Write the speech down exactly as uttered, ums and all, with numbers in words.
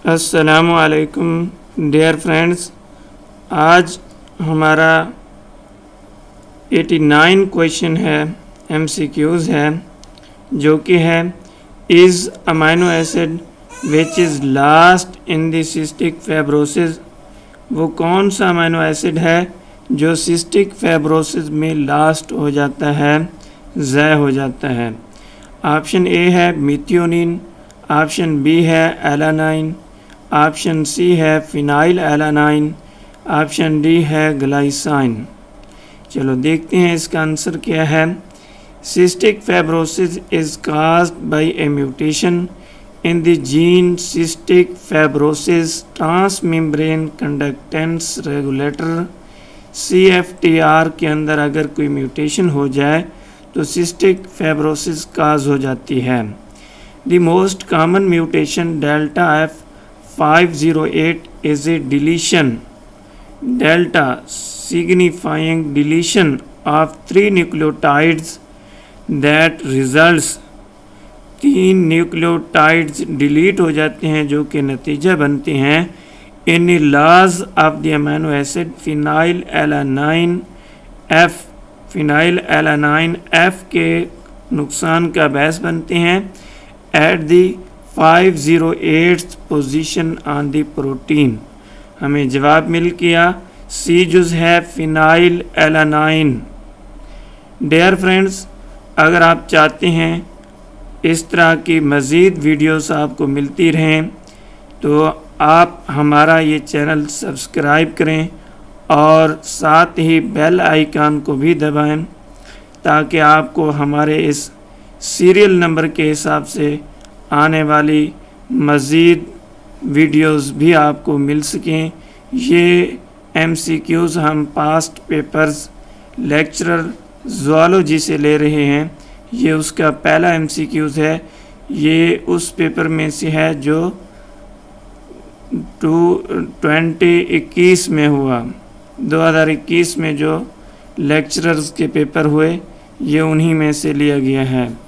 अस्सलामु अलैकुम dear friends, आज हमारा नवासी क्वेश्चन है, एमसीक्यूज़ है, जो कि है is amino acid which is last in the cystic fibrosis. वो कौन सा अमाइनो एसिड है जो सिस्टिक फाइब्रोसिस में लास्ट हो जाता है, ज़ाय हो जाता है। ऑप्शन ए है मिथियोनिन, ऑप्शन बी है एलानाइन, ऑप्शन सी है फिनाइल एलानाइन, ऑप्शन डी है ग्लाइसाइन। चलो देखते हैं इसका आंसर क्या है। Cystic fibrosis is caused by a mutation in the gene cystic fibrosis transmembrane conductance regulator. C F T R के अंदर अगर कोई म्यूटेशन हो जाए तो सिस्टिक फाइब्रोसिस काज हो जाती है। The most common mutation delta F five zero eight is a deletion, delta signifying deletion of three nucleotides that results तीन न्यूक्लियोटाइड्स डिलीट हो जाते हैं जो कि नतीजा बनते हैं in loss of the amino acid phenyl alanine F. Phenyl alanine F के नुकसान का बायस बनते हैं at the five zero eight position on the protein. हमें जवाब मिल गया सी जुज़ है फिनाइल एलानाइन। डियर फ्रेंड्स, अगर आप चाहते हैं इस तरह की मज़ीद वीडियोस आपको मिलती रहें तो आप हमारा ये चैनल सब्सक्राइब करें और साथ ही बेल आइकन को भी दबाएं ताकि आपको हमारे इस सीरियल नंबर के हिसाब से आने वाली मज़ीद वीडियोस भी आपको मिल सकें। ये एमसीक्यूज़ हम पास्ट पेपर्स लेक्चरर ज़ूलॉजी से ले रहे हैं। ये उसका पहला एमसीक्यूज़ है। ये उस पेपर में से है जो टू ट्वेंटी इक्कीस में हुआ, दो हज़ार इक्कीस में जो लेक्चरर्स के पेपर हुए, ये उन्हीं में से लिया गया है।